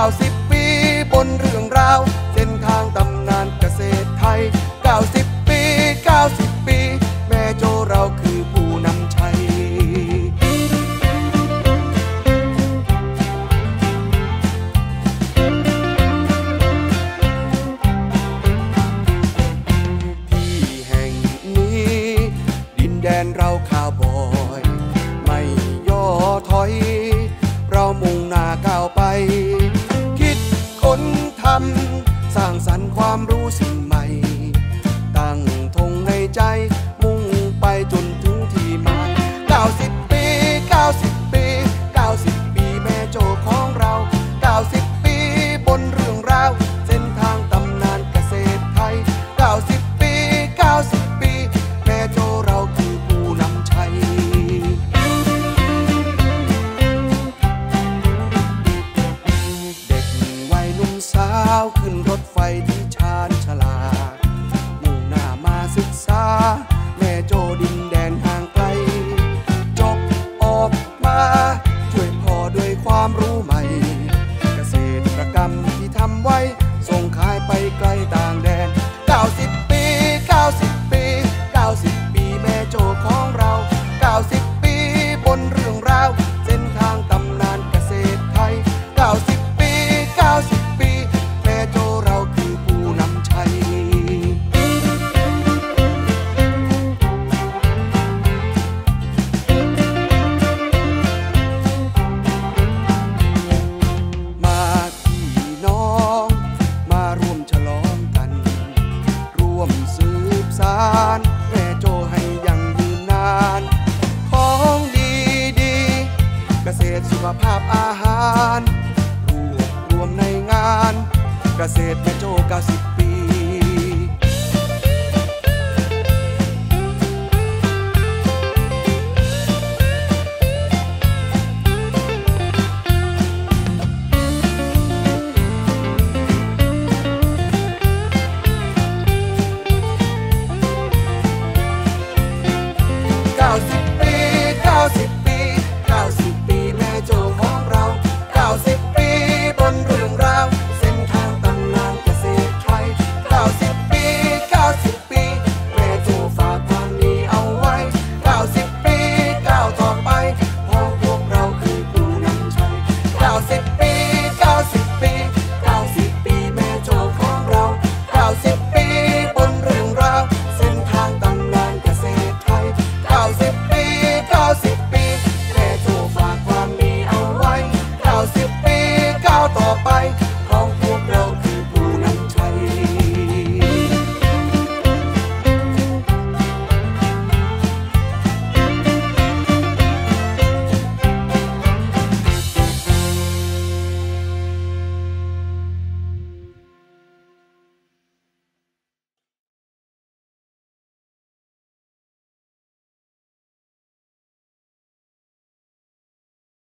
90 ปีบนเรื่องราวเส้นทางตำนานเกษตรไทย90 ปี90 ปีแม่โจเราคือผู้นำชัยที่แห่งนี้ดินแดนเราข่าวบอยไม่ย่อถอยเรามุ่งหน้าก้าวไปคิดค้นทำสร้างสรรค์ความรู้สิ่งใหม่ตั้งธงในใจมุ่งไปจนถึงที่หมาย90 ปี90 ปี90 ปีแม่โจของเรา90 ปีบนเรื่องราวเส้นทางตำนานเกษตรไทย90 ปี90 ปีแม่โจเราคือผู้นำชัยสาวขึ้นรถไฟที่ชาญชาลามุ่งหน้ามาศึกษาแม่โจดินแดนห่างไกลจบออกมาช่วยพ่อด้วยความรู้ใหม่เกษตรกรรมที่ทำไว้ส่งขายไปไกลต่างแดน90 ปี90 ปี90 ปีแม่โจของเรา90 ปีบนเรื่องราวเส้นทางตำนานเกษตรไทย90 ปี90 ปีแม่โจเราคือผู้นำชัยมาพี่น้องมาร่วมฉลองกันร่วมสืบสานแม่โจให้ยังยืนนานของดีๆเกษตรสุขภาพอาหารรวมในงานเกษตรแม่โจ90